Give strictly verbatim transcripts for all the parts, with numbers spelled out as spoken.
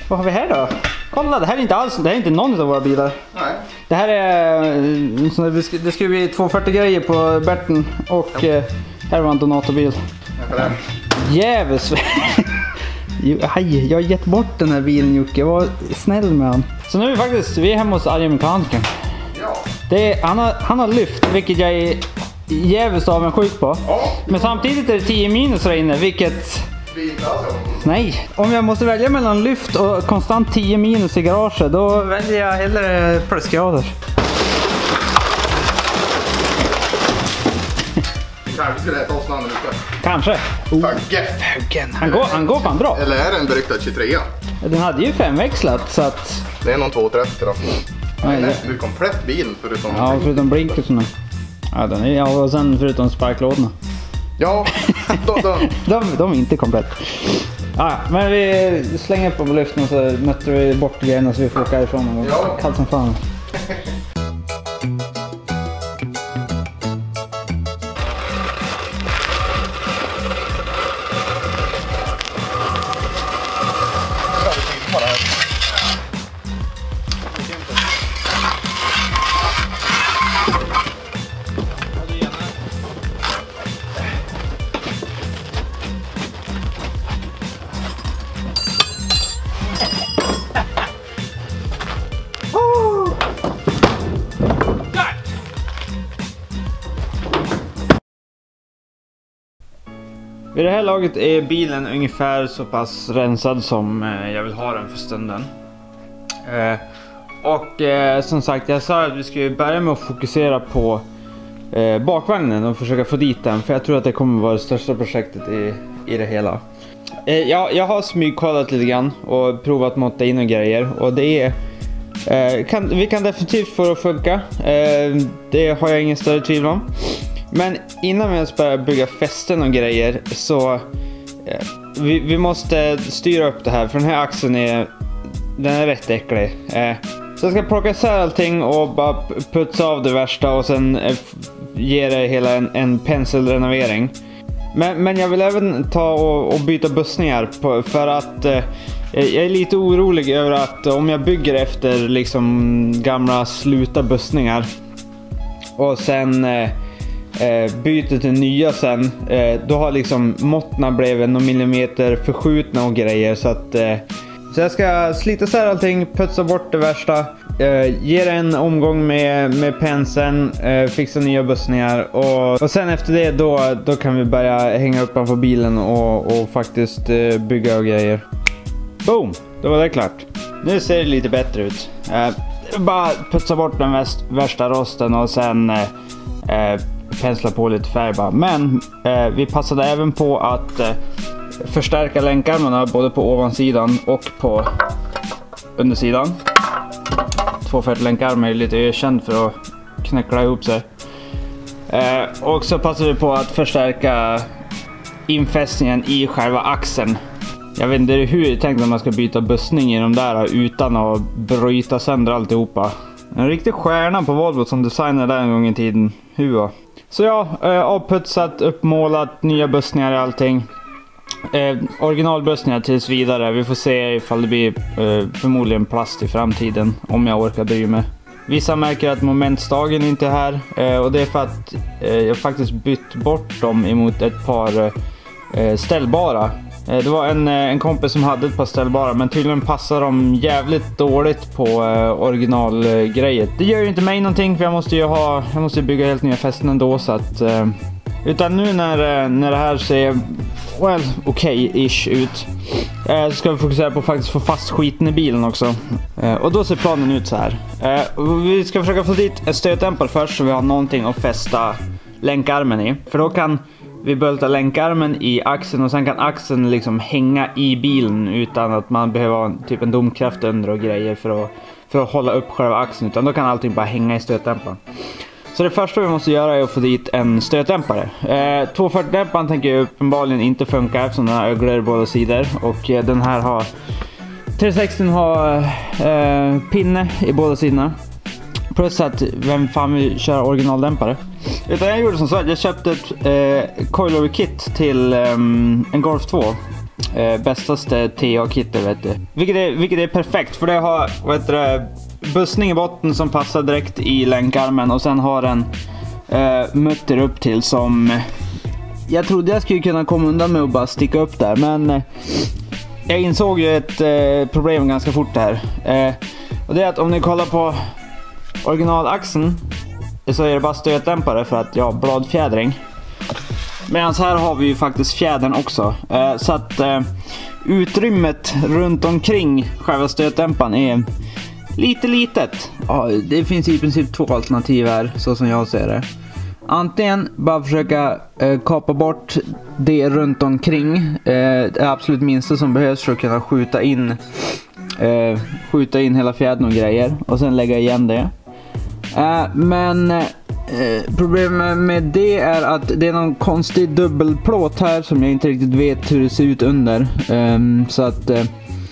Vad har vi här då? Kolla, det här är inte alls, det här är inte någon av våra bilar. Nej. Det här är, så det ska, det ska bli tvåhundrafyrtio grejer på Berten och ja. eh, här var en donatorbil. Jävels. Hej, jag har gett bort den här bilen, Jocke. Jag var snäll med han. Så nu är vi faktiskt, vi är hemma hos argmekaniken. Ja. Det är, han, har, han har lyft, vilket jag är jävligt avundsjuk på. Ja. Men samtidigt är det tio minus där inne, vilket... Nej, om jag måste välja mellan lyft och konstant tio minus i garaget, då väljer jag hellre plusgrader. Kanske skulle äta oss namnet lite. Kanske. Oh. Fuggen. Han går, han går fan bra. Eller är det en beryktad tjugotre? Den hade ju femväxlat så att... Det är någon tvåhundratrettio då. Nej, nej. Det är komplett bil förutom... Ja, förutom blinkerserna. Ja, den är, ja, och sen förutom sparklådorna. Ja, de, de. de, de är inte komplett. Ja, men vi slänger på lyften och så möter vi bort grejerna så vi får åka ifrån någon gång. Ja. Kallt som fan. Vid det här laget är bilen ungefär så pass rensad som jag vill ha den för stunden. Eh, och eh, som sagt, jag sa att vi skulle börja med att fokusera på eh, bakvagnen och försöka få dit den. För jag tror att det kommer vara det största projektet i, i det hela. Eh, jag, jag har smygkollat lite grann och provat måtta in och grejer. Och det är... Eh, kan, vi kan definitivt få det att funka. Eh, det har jag ingen större tvivel om. Men innan vi ens börjar bygga fästen och grejer så eh, vi, vi måste styra upp det här. För den här axeln är, den är rätt äcklig. Eh, så jag ska plocka isär allting och bara putsa av det värsta och sen eh, ge det hela en, en penselrenovering. Men, men jag vill även ta och, och byta bussningar på, för att eh, jag är lite orolig över att om jag bygger efter liksom gamla sluta bussningar och sen... Eh, Eh, byter till nya sen, eh, då har liksom måttna blivit någon millimeter förskjutna och grejer så att eh, så jag ska slita isär allting, putsa bort det värsta, eh, ge det en omgång med, med penseln, eh, fixa nya bussningar och, och sen efter det då, då kan vi börja hänga upp på bilen och, och faktiskt eh, bygga och grejer. Boom! Då var det klart. Nu ser det lite bättre ut. Eh, bara putsa bort den väst, värsta rosten och sen eh, eh, pensla på lite färg bara. Men eh, vi passade även på att eh, förstärka länkarmarna både på ovansidan och på undersidan. tvåhundrafyrtio länkarmar är lite ökänd för att knäckla ihop sig. Eh, och så passade vi på att förstärka infästningen i själva axeln. Jag vet inte hur jag tänkte att man ska byta bussning i de där utan att bryta sönder alltihopa. En riktig stjärna på Volvo som designade där en gång i tiden. Hur? Så ja, eh, avputsat, uppmålat, nya bussningar och allting. Eh, originalbussningar tills vidare. Vi får se ifall det blir eh, förmodligen plast i framtiden om jag orkar bry mig. Vissa märker att momentstagen inte är här eh, och det är för att eh, jag faktiskt bytt bort dem emot ett par eh, ställbara. Eh, det var en, en kompis som hade ett par ställbara men tydligen passar de jävligt dåligt på eh, originalgrejer. Det gör ju inte mig någonting för jag måste ju ha, jag måste ju bygga helt nya fästen ändå så att eh, utan nu när, när det här ser well, okej-ish ut eh, så ska vi fokusera på att faktiskt få fast skiten i bilen också. Eh, och då ser planen ut så här. Eh, vi ska försöka få dit ett stötdämpare först så vi har någonting att fästa länkarmen i. För då kan vi bultar länkarmen i axeln och sen kan axeln liksom hänga i bilen utan att man behöver ha typ en domkraft under och grejer för att, för att hålla upp själva axeln. Utan då kan allting bara hänga i stötdämparen. Så det första vi måste göra är att få dit en stötdämpare. Eh, tvåhundrafyrtio-dämparen tänker jag uppenbarligen inte funka eftersom den har öglor båda sidor. Och eh, den här har trehundrasextio har eh, pinne i båda sidorna. Plus att vem fan vill köra originaldämpare. Utan jag gjorde som så att jag köpte ett eh, coilover kit till eh, en Golf två. eh, bästaste T A-kittet, vet du. Vilket är, vilket är perfekt, för det har, vad heter det, bussning i botten som passar direkt i länkarmen. Och sen har den eh, mutter upp till som... Jag trodde jag skulle kunna komma undan med att bara sticka upp där. Men eh, jag insåg ju ett eh, problem ganska fort här. Eh, och det är att om ni kollar på originalaxeln så är det bara stötdämpare för att, ja, bladfjädring. Medan här har vi ju faktiskt fjädern också. Eh, så att eh, utrymmet runt omkring själva stötdämparen är lite litet. Ja, det finns i princip två alternativ här, så som jag ser det. Antingen bara försöka eh, kapa bort det runt omkring. Eh, det absolut minsta som behövs för att kunna skjuta in eh, skjuta in hela fjädern och grejer. Och sen lägga igen det. Eh, men eh, problemet med det är att det är någon konstig dubbelplåt här som jag inte riktigt vet hur det ser ut under. Eh, så att eh,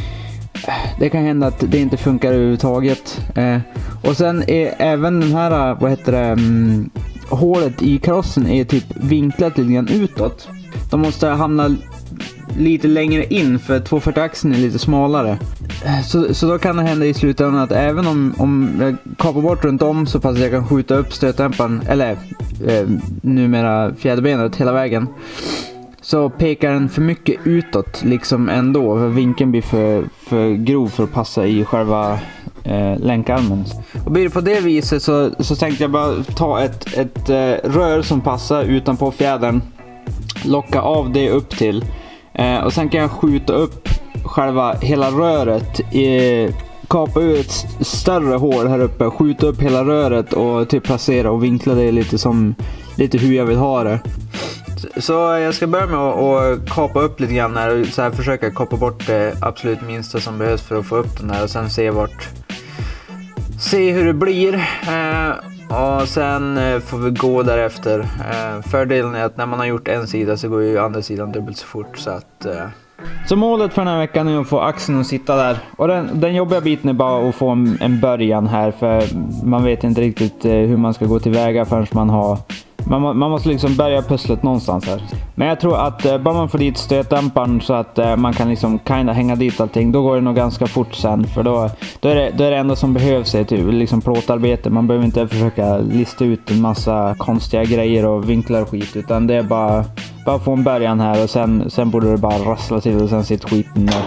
det kan hända att det inte funkar överhuvudtaget. Eh, och sen är även den här, vad heter det... Um, hålet i karossen är typ vinklat lite grann utåt. De måste hamna lite längre in för tvåhundrafyrtio-axeln är lite smalare. Så, så då kan det hända i slutändan att även om, om jag kapar bort runt om så pass att jag kan skjuta upp stötdämparen, eller eh, numera fjäderbenet hela vägen, så pekar den för mycket utåt liksom ändå. För vinkeln blir för, för grov för att passa i själva eh, länkarmen. Och blir det på det viset så, så tänkte jag bara ta ett, ett eh, rör som passar utanpå fjädern. Locka av det upp till. Eh, och sen kan jag skjuta upp själva hela röret. Eh, kapa ut ett större hål här uppe. Skjuta upp hela röret och typ placera och vinkla det lite som lite hur jag vill ha det. Så jag ska börja med att kapa upp lite grann här och så här försöka kapa bort det absolut minsta som behövs för att få upp den här och sen se vart se hur det blir eh, och sen eh, får vi gå därefter. Eh, fördelen är att när man har gjort en sida så går ju andra sidan dubbelt så fort så att eh. Så målet för den här veckan är att få axeln att sitta där. Och den, den jobbiga biten är bara att få en, en början här, för man vet inte riktigt eh, hur man ska gå tillväga förrän man har Man, man måste liksom börja pusslet någonstans här. Men jag tror att eh, bara man får dit stötdämparen så att eh, man kan liksom kinda hänga dit allting, då går det nog ganska fort sen. För då, då, är, det, då är det enda som behövs är typ liksom plåtarbete. Man behöver inte försöka lista ut en massa konstiga grejer och vinklar och skit. Utan det är bara, bara få en början här och sen, sen borde det bara rassla till och sen sitter skiten där.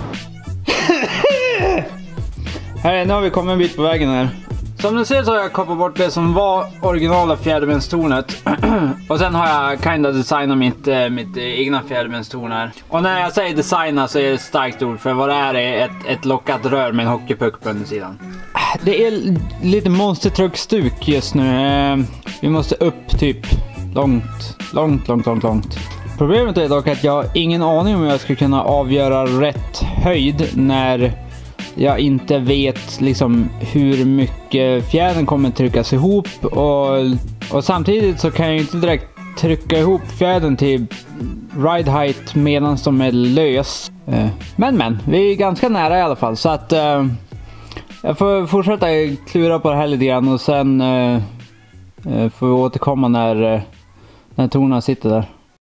Här, nu har vi kommit en bit på vägen här. Som ni ser så har jag kapat bort det som var originala fjäderbenstornet. Och sen har jag kinda designat mitt, mitt egna fjäderbenstorn här. Och när jag säger designa så är det ett starkt ord, för vad det är är ett, ett lockat rör med en hockeypuck på undersidan. Det är lite monstertruckstuk just nu. Vi måste upp typ långt, långt, långt, långt, långt. Problemet är dock att jag har ingen aning om jag ska kunna avgöra rätt höjd när jag inte vet liksom hur mycket fjädern kommer tryckas ihop, och, och samtidigt så kan jag inte direkt trycka ihop fjädern till ride height medan de är lös. Men men, vi är ganska nära i alla fall, så att uh, jag får fortsätta klura på det här lite grann och sen uh, uh, får vi återkomma när, uh, när tornen sitter där.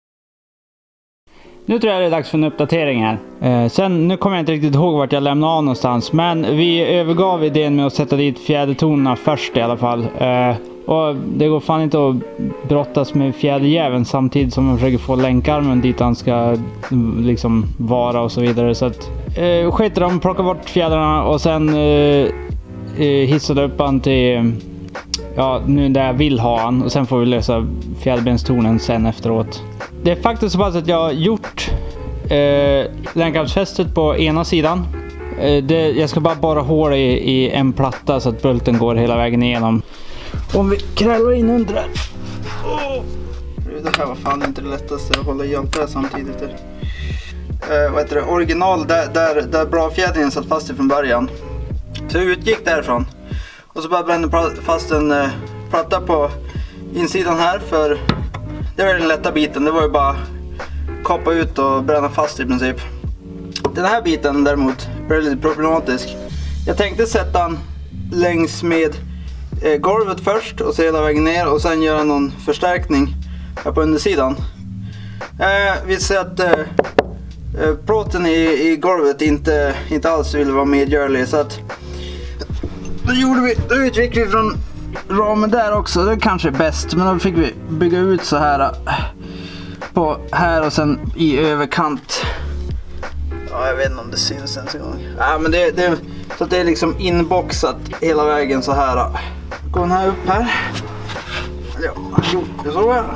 Nu tror jag det är dags för en uppdatering här. Eh, sen, nu kommer jag inte riktigt ihåg vart jag lämnade av någonstans. Men vi övergav idén med att sätta dit fjädertonerna först i alla fall. Eh, och det går fan inte att brottas med fjäderjäveln samtidigt som man försöker få länkarmen dit han ska liksom vara och så vidare. Så att eh, skiter de, plocka bort fjädrarna och sen eh, hissade upp han till... Ja, nu där jag vill ha han. Och sen får vi lösa fjäderbenstornen sen efteråt. Det är faktiskt så pass att jag har gjort eh, länkarmsfästet på ena sidan. Eh, det, jag ska bara borra hål i, i en platta så att bulten går hela vägen igenom. Om vi krälar in under där. Oh. Det här var fan inte det lättaste att hålla jämt där samtidigt. Där. Eh, vad heter det? Original, där, där, där bladfjädringen satt fast från början. Så jag utgick därifrån. Och så bara brände fast en eh, platta på insidan här, för det var den lätta biten. Det var ju bara kapa ut och bränna fast i princip. Den här biten däremot blev lite problematisk. Jag tänkte sätta den längs med eh, golvet först och så hela vägen ner och sen göra någon förstärkning här på undersidan. Eh, vi ser att eh, eh, plåten i, i golvet inte, inte alls ville vara medgörlig, så att då gjorde vi, då utgick vi från ramen där också. Det kanske är bäst, men då fick vi bygga ut så här på här och sen i överkant. Ja, jag vet inte om det syns ens en gång. Ja, men det, det, så att det är liksom inboxat hela vägen så här. Går den här upp här. Ja, jo, det så här.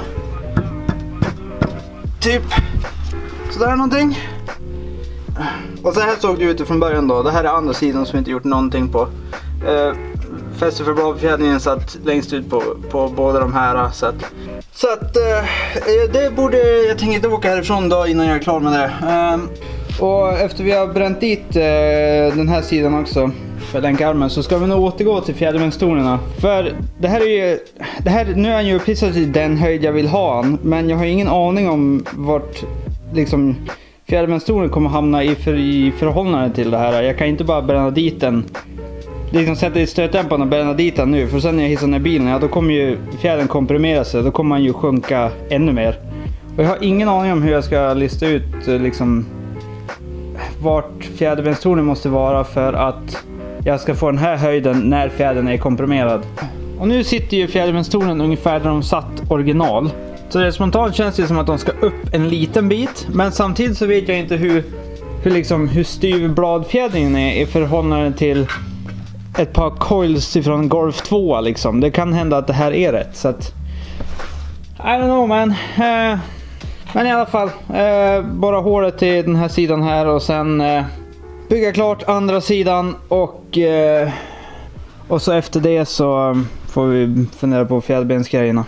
Typ sådär någonting. Och så här såg det ut från början då. Det här är andra sidan som vi inte gjort någonting på. Eh, fäster för bladfjädringen satt längst ut på, på båda de här. Så att, så att eh, det borde, jag tänker inte åka härifrån då innan jag är klar med det. Eh, och efter vi har bränt dit eh, den här sidan också för länkarmen, så ska vi nog återgå till fjädervänstolerna. För det här är ju, det här, nu är han ju uppissat i den höjd jag vill ha han, men jag har ingen aning om vart liksom fjädervänstolen kommer hamna i, för, i förhållande till det här. Jag kan inte bara bränna dit den, liksom sätta i stötdämparen och bränna dit den nu, för sen när jag hissar ner bilen, ja, då kommer ju fjädern komprimera sig, då kommer han ju sjunka ännu mer. Och jag har ingen aning om hur jag ska lista ut liksom vart fjädervänstolen måste vara för att jag ska få den här höjden när fjädern är komprimerad. Och nu sitter ju fjädervänstolen ungefär där de satt original. Så det spontant känns det som att de ska upp en liten bit. Men samtidigt så vet jag inte hur, hur, liksom, hur styv bladfjädringen är i förhållande till ett par coils ifrån Golf två liksom. Det kan hända att det här är rätt. Så att, I don't know man. Uh, men i alla fall, uh, bara håret till den här sidan här och sen uh, bygga klart andra sidan och, uh, och så efter det så får vi fundera på fjäderbensgrejerna.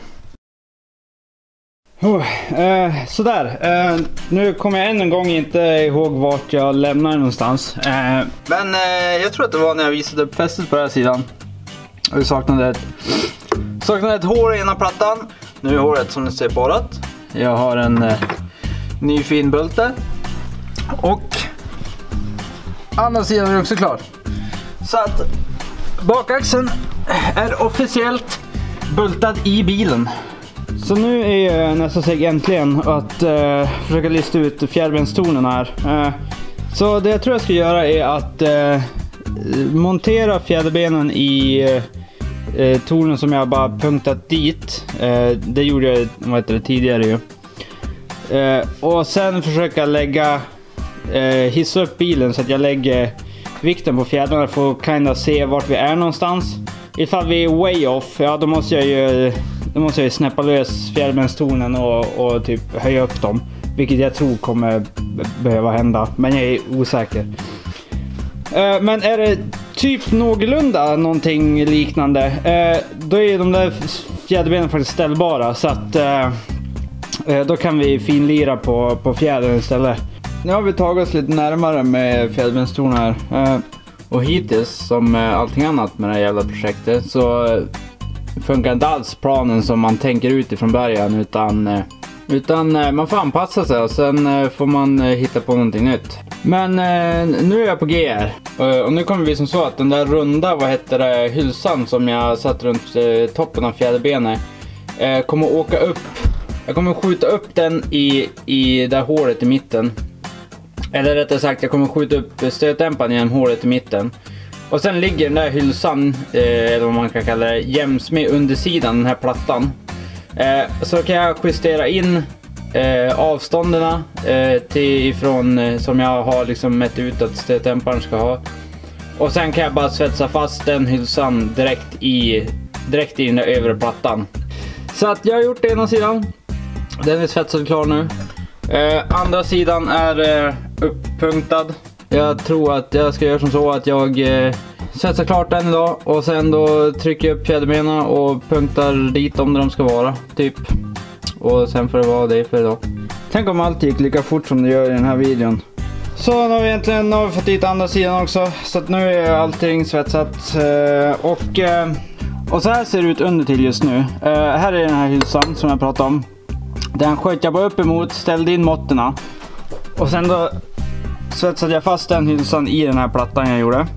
Oh, eh, sådär, eh, nu kommer jag än en gång inte ihåg vart jag lämnar någonstans. Eh, men eh, jag tror att det var när jag visade upp fästet på den här sidan. Och vi saknade ett, saknade ett hår i ena plattan. Nu är håret som ni ser borrat. Jag har en eh, ny fin bult där. Och andra sidan är också klar. Så att bakaxeln är officiellt bultad i bilen. Så nu är nästa steg äntligen att uh, försöka lista ut fjäderbenstornen här. Uh, så det jag tror jag ska göra är att uh, montera fjäderbenen i uh, tornen som jag bara punktat dit. Uh, det gjorde jag vad heter det, tidigare ju. Uh, och sen försöka lägga, uh, hissa upp bilen så att jag lägger vikten på fjädrarna för att kinda se vart vi är någonstans. Ifall vi är way off, ja då måste jag ju Då måste jag snäppa lös fjäderbenstornen och, och typ höja upp dem. Vilket jag tror kommer behöva hända. Men jag är osäker. Uh, men är det typ någorlunda någonting liknande. Uh, då är de där fjäderbenen faktiskt ställbara. Så att uh, uh, då kan vi finlira på, på fjädern istället. Nu har vi tagit oss lite närmare med fjäderbenstornen här. Uh, och hittills som uh, allting annat med det här jävla projektet så... Uh, funkar inte alls planen som man tänker ut ifrån början, utan, utan man får anpassa sig och sen får man hitta på någonting nytt. Men nu är jag på G R och nu kommer vi som så att den där runda, vad heter det, hylsan som jag satt runt toppen av fjäderbenet kommer åka upp. Jag kommer skjuta upp den i, i det hålet i mitten. Eller rättare sagt, jag kommer skjuta upp stötdämparen genom hålet i mitten. Och sen ligger den där hylsan, eh, eller vad man kan kalla det, jäms med undersidan, den här plattan. Eh, så kan jag justera in eh, avstånderna eh, till ifrån eh, som jag har liksom mätt ut att stötdämparen ska ha. Och sen kan jag bara svetsa fast den hylsan direkt i, direkt i den där övre plattan. Så att jag har gjort det ena sidan. Den är svetsad klar nu. Eh, andra sidan är eh, upppunktad. Jag tror att jag ska göra som så att jag eh, svetsar klart den idag och sen då trycker jag upp fjäderbenen och punktar dit om de ska vara, typ. Och sen får det vara det för idag. Tänk om allt gick lika fort som det gör i den här videon. Så nu har vi egentligen nu har vi fått dit andra sidan också, så att nu är allting svetsat. Eh, och, eh, och så här ser det ut under till just nu. Eh, här är den här hylsan som jag pratade om. Den sköt jag bara upp emot, ställde in måtterna. Och sen då svetsade jag fast den hylsan i den här plattan jag gjorde.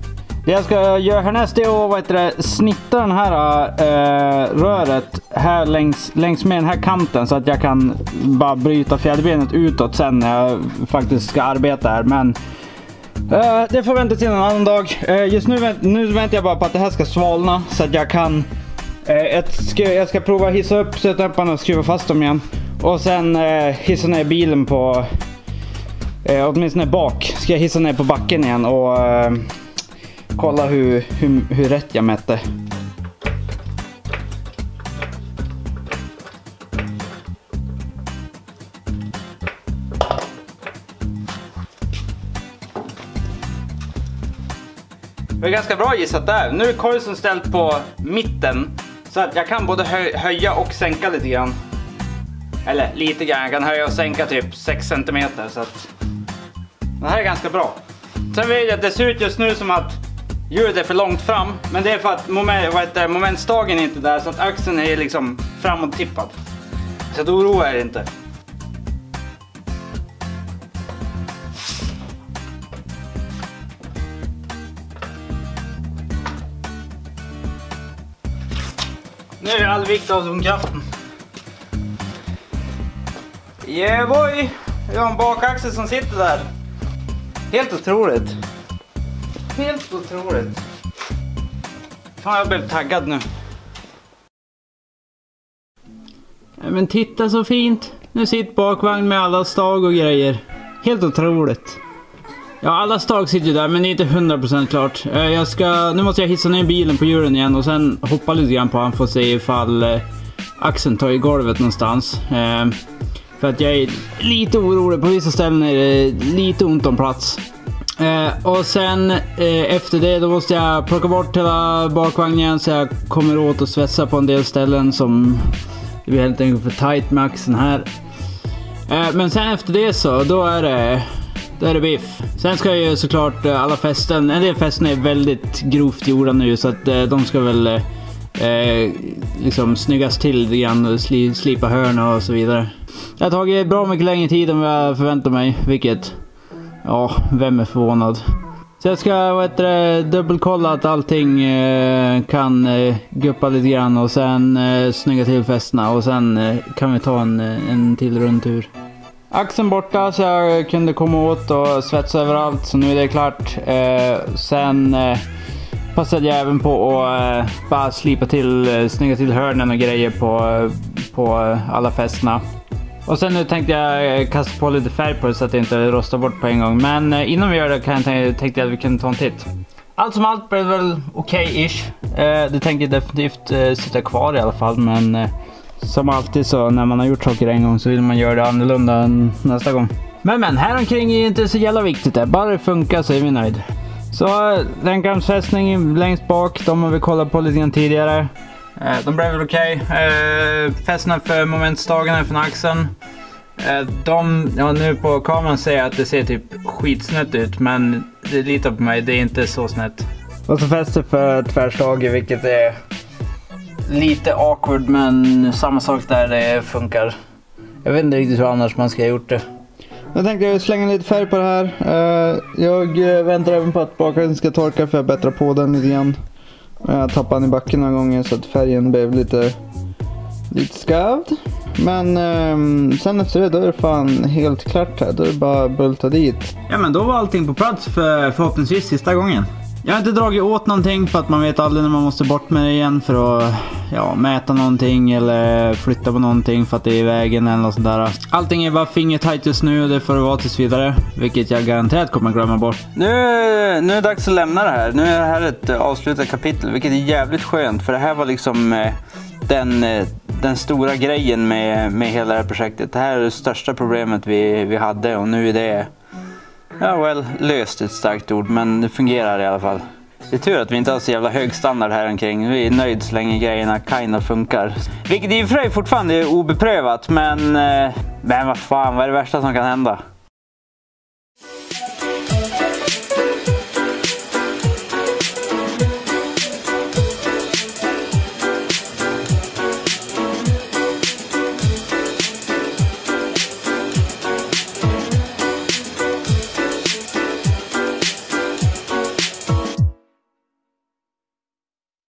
Det jag ska göra härnäst är att vad heter det, snitta den här äh, röret här längs, längs med den här kanten så att jag kan bara bryta fjäderbenet utåt sen när jag faktiskt ska arbeta här. Men äh, det får vänta till en annan dag. Äh, just nu, vänt, nu väntar jag bara på att det här ska svalna så att jag kan äh, ett, ska, jag ska prova hissa upp sötdämparna och skruva fast dem igen. Och sen äh, hissa ner bilen på äh, åtminstone bak. Ska jag hissa ner på backen igen och äh, kolla hur, hur, hur rätt jag mätte. Det är ganska bra gissat där. Nu är korsen ställt på mitten så att jag kan både hö höja och sänka lite grann. Eller lite grann, jag kan höja och sänka typ sex centimeter så att det här är ganska bra. Sen vet jag att det ser ut just nu som att hjulet är för långt fram, men det är för att moment, vad heter, momentstagen är inte där så att axeln är liksom framåt tippad. Så då oroar jag inte. Nu är all vikt av zonkraften. Yeah boy! Jag har en bakaxel som sitter där. Helt otroligt. Helt otroligt. Fan, jag blev taggad nu. Men titta så fint. Nu sitter bakvagn med alla stag och grejer. Helt otroligt. Ja, alla stag sitter ju där, men det är inte hundra procent klart. Jag ska, nu måste jag hissa ner bilen på hjulen igen och sen hoppa lite grann på han för att se ifall eh, axeln tar i golvet någonstans. Eh, för att jag är lite orolig. På vissa ställen är det lite ont om plats. Eh, och sen eh, efter det då måste jag plocka bort hela bakvagnen så jag kommer åt och svetsa på en del ställen som det blir helt enkelt för tight med axeln här. Eh, men sen efter det så då är det då är det biff. Sen ska jag ju såklart eh, alla fästen, en del fästen är väldigt grovt gjorda nu så att eh, de ska väl eh, liksom snyggas till lite grann och sli, slipa hörna och så vidare. Det har tagit bra mycket längre tid än vad jag förväntar mig, vilket ja, vem är förvånad. Så jag ska vad heter det, dubbelkolla att allting eh, kan eh, guppa lite grann och sen eh, snygga till fästena och sen eh, kan vi ta en, en till rundtur. Axeln borta så jag kunde komma åt och svetsa överallt så nu är det klart. Eh, sen eh, passade jag även på att eh, bara slipa till, eh, snygga till hörnen och grejer på, eh, på eh, alla fästena. Och sen nu tänkte jag kasta på lite färg på det så att det inte rostar bort på en gång. Men eh, innan vi gör det kan jag tänka, tänkte jag att vi kunde ta en titt. Allt som allt blev väl okej-ish. Eh, det tänker jag definitivt eh, sitta kvar i alla fall. Men eh, som alltid så när man har gjort saker en gång så vill man göra det annorlunda än nästa gång. Men men, här omkring är inte så jävla viktigt det. Bara det funkar så är vi nöjd. Så länkarmsfästning längst bak, de har vi kollat på lite grann tidigare. Eh, de blev väl okej. Okay. Eh, fästena för momentstagarna från axeln. Eh, de, ja, nu på kameran säger jag att det ser typ skitsnett ut, men det litar på mig, det är inte så snett. Och så fäster för tvärstager, vilket är lite awkward, men samma sak där det funkar. Jag vet inte riktigt hur annars man ska ha gjort det. Jag tänkte slänga lite färg på det här. Jag väntar även på att bakgrunden ska torka för jag bättrar på den lite grann. Jag tappade den i backen några gånger så att färgen blev lite, lite skavd. Men um, sen efter det då är det fan helt klart här. Då är det bara att bulta dit. Ja, men då var allting på plats för förhoppningsvis sista gången. Jag har inte dragit åt någonting för att man vet aldrig när man måste bort med det igen för att ja, mäta någonting eller flytta på någonting för att det är i vägen eller något sånt där. Allting är bara fingertajt just nu och det får det vara tills vidare, vilket jag garanterat kommer glömma bort. Nu, nu är det dags att lämna det här. Nu är det här ett avslutat kapitel, vilket är jävligt skönt för det här var liksom eh, den, eh, den stora grejen med, med hela det här projektet. Det här är det största problemet vi, vi hade och nu är det ja, well, löst ett starkt ord, men det fungerar i alla fall. Det är tur att vi inte har så jävla hög standard här omkring. Vi är nöjd så länge grejerna kinda funkar. Vilket i och för sig fortfarande är obeprövat, men... Men vad fan, vad är det värsta som kan hända?